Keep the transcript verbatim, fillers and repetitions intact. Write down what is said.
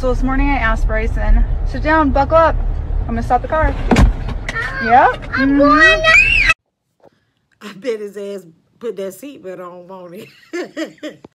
So this morning I asked Bryson, sit down, buckle up. I'm gonna stop the car. Yep. I'm Mhm. going I bet his ass put that seatbelt on, won't he?